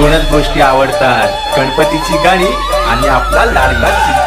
दोनच गोष्टी आवडतात, गणपतीची गाणी आणि आपला लाडका चिमटा.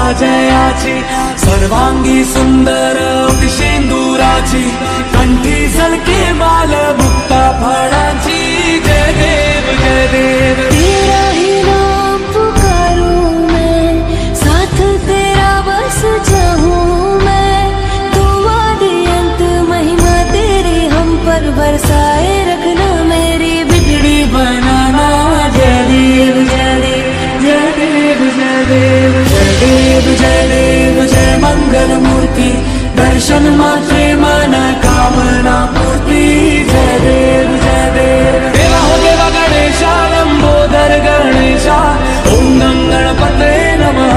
जयाची सर्वांगी सुंदर शेंदुराची कंठी झलके माल मुक्ता फळांची जय देव जय देव। तेरा ही नाम पुकारूं मैं, साथ तेरा बस चाहूं मैं, तू आदि अंत महिमा तेरी हम पर बरसाए रखना, मेरी बिगड़ी बनाना। जय देव जय देव जय देव जय देव जय देव जय देव जय मंगल मूर्ति दर्शन मात्रे मन कामना पूर्ति। जय देव जय देव। देवा हो देवा गणेशा लंबोदर गणेशा ओम नम गणपते नमः।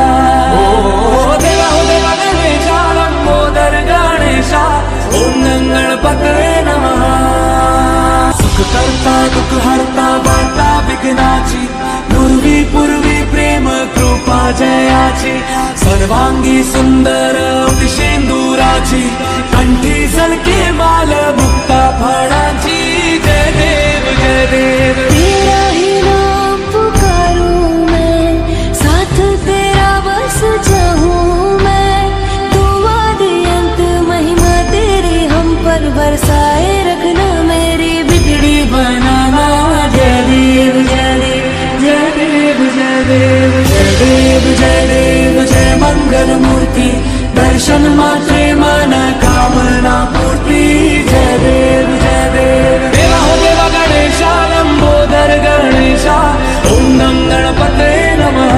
ओ देवा हो देवा गणेशा लंबोदर गणेशा ओम नम गणपते नमः। सुख करता दुख हरता वार्ता विघ्नाची पूर्वी पूर्वी प्रेम कृपा जयाची सर्वांगी सुंदर शेंदुराची कंठी झलके माल मुक्ता फळांची। जय देव जय देव। तेरा ही नाम पुकारूं मैं, साथ तेरा बस चाहूं मैं, तू आदि अंत महिमा तेरी हम पर बरसाए रखना, मेरी बिगड़ी बनाना। जय देव जय देव जय देव जय देव जय देव जय देव जय मंगल मूर्ति दर्शन मात्रे मन कामना पूर्ति। जय देव जय देव। देवा हो देवा गणेशा लंबोदर गणेशा ओम नम गणपते नमः।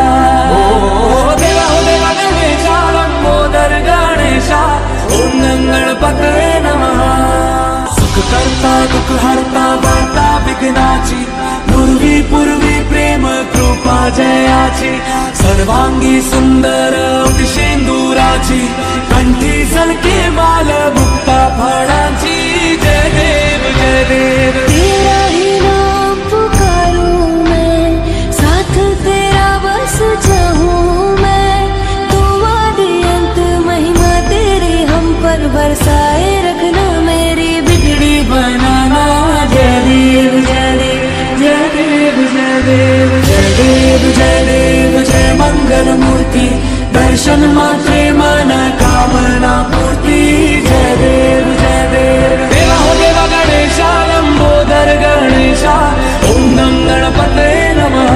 ओ देवा हो देवा गणेशा लंबोदर गणेशा ओम नम गणपते नमः। सुख करता दुख हरता वार्ता विघ्नाची पूर्वी पूर्वी प्रेम कृपा जयाची सर्वांगी सुंदर शेंदुराची कंठी झलके माल मुक्ता फळांची। जय देव जय देव। तेरा ही नाम पुकारूं मैं, साथ तेरा बस चाहूं मैं, तू आदि अंत महिमा तेरी हम पर बरसाए रखना, मेरी बिगड़ी बनाना। जय देव जय देव जय देव जय देव जय देव जय देव जय मंगल मूर्ति दर्शन मात्रे मन कामना पूर्ति। जय देव जय देव। देवा हो देवा गणेशा लंबोदर गणेशा ओम नम गणपते नमः।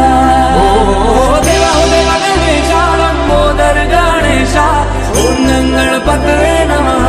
ओ देवा हो देवा गणेशा लंबोदर गणेशा ओम नम गणपते नमः।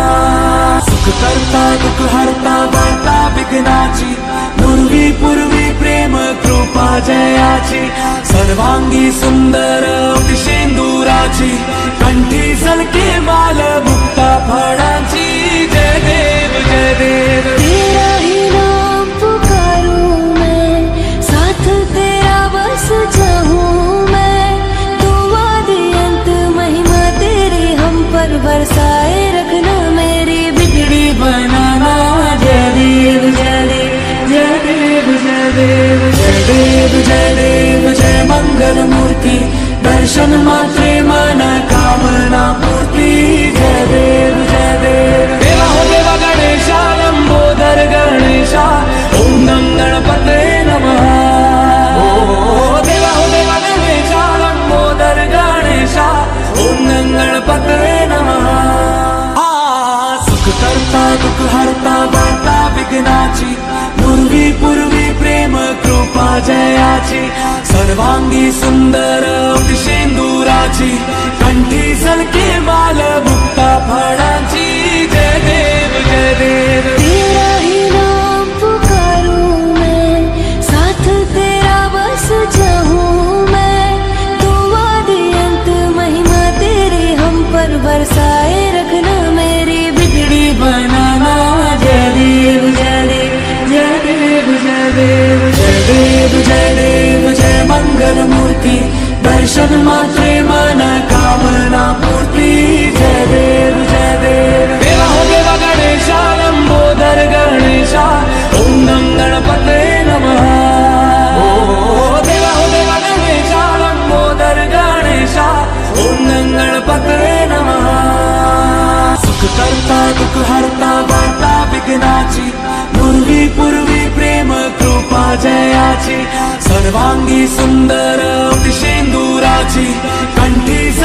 सुख करता दुख हरता वार्ता विघ्नाची पूर्वी पूर्वी प्रेम कृपा जयाची सर्वांगी सुंदर शेंदुराची कंठी झलके माल मुक्ता फळांची। जय देव जय देव। तेरा ही नाम पुकारूं मैं, साथ तेरा बस चाहूं मैं, तू आदि अंत महिमा तेरी हम पर बरसाए रखना, मेरी बिगड़ी बनाना। जय देव जय देव जय देव जय देव जय देव जय देव जय मंगल मूर्ति दर्शन मात्रे मन कामना पूर्ति। जय देव जय देव। देवा हो देवा गणेशा लंबोदर गणेशा ओम नम गणपते नमः। ओ देवा हो देवा गणेशा लंबोदर गणेशा ओम नम गणपते नमः। सुख करता दुख हरता वार्ता विघ्नाची पूर्वी पूर्वी प्रेम कृपा जयाची सर्वांगी सुंदर शेंदुराची कंठी झलके माल मुक्ता फळांची। जय देव जय देव। तेरा ही नाम पुकारूं मैं, साथ तेरा बस चाहूं मैं, तू आदि अंत महिमा तेरी हम पर बरसाए रखना, मेरी बिगड़ी बनाना। जय देव जय देव जय देव जय देव जय देव जय देव जय मंगल मूर्ति दर्शन मात्रे मन कामना पूर्ति। जय देव जय देव। देवा हो देवा गणेशा लंबोदर गणेशा ओम नम गणपते नमः। ओ देवा हो देवा गणेशा लंबोदर गणेशा ओम नम गणपते नमः। सुख करता दुख हरता वार्ता विघ्नाची पूर्वी पूर्वी प्रेम कृपा जयाची सर्वांगी सुंदर शेंदुराची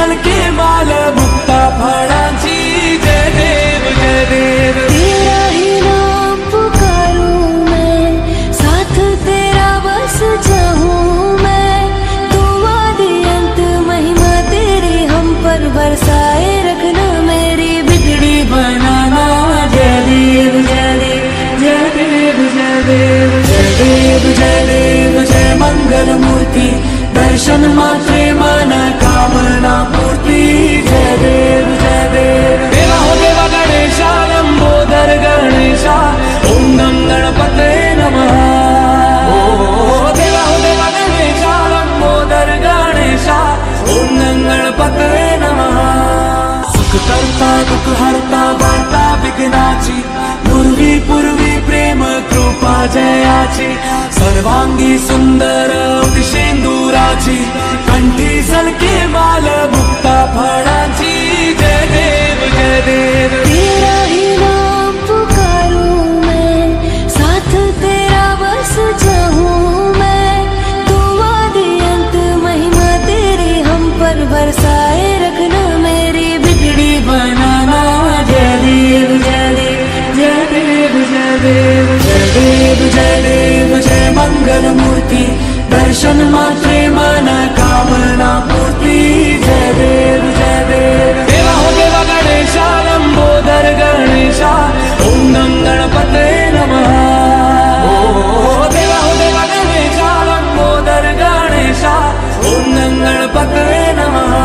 सलके माल मुक्ता फळांची जय देव जय देव। तेरा ही नाम पुकारूं मैं, साथ तेरा बस चाहूं मैं, तुम आदि अंत महिमा तेरी हम पर बरसाए रखना, मेरी बिगड़ी बनाना जय देव जय देव जय देव जय देव जय देव जय देव जय मंगल मूर्ति, दर्शन मात्रे मन कामना पूर्ति जय देव जय देव। देवा हो देवा गणेशा लंबोदर गणेशा ओम नम गणपते नमः। देवा हो देवा गणेशा लंबोदर गणेशा ओम नम गणपते नमः। सुख करता दुख हरता वार्ता विघ्नाची, पूर्वी पूर्वी प्रेम कृपा जयाची, सर्वांगी सुंदर शेंदुराची, कंठी सलके माल मुक्ता फळांची जय देव जय देव। तेरा ही नाम पुकारूं मैं, साथ तेरा बस चाहूं मैं, तुम आदि अंत महिमा तेरी हम पर बरसाए रखना, मेरी बिगड़ी बनाना जय देव जय देव जय देव जय देव जय देव जय देव जय मंगल मूर्ति, दर्शन मात्रे मन कामना पूर्ति जय देव जय देव। देवा हो देवा गणेशा लंबोदर गणेशा ओम नम गणपते नमः। देवा हो देवा गणेशा लंबोदर गणेशा ओम नम गणपते नमः।